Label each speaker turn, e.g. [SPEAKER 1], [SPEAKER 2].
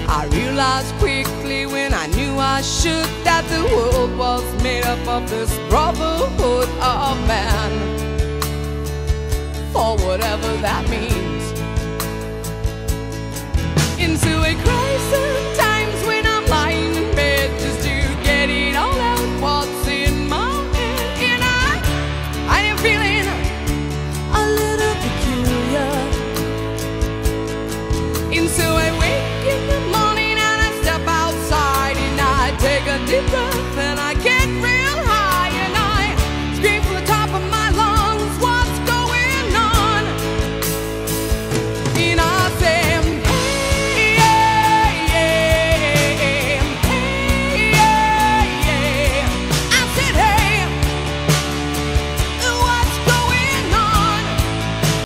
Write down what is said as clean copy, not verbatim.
[SPEAKER 1] I realized quickly when I knew I should that the world was made up of this brotherhood of man. For whatever that means.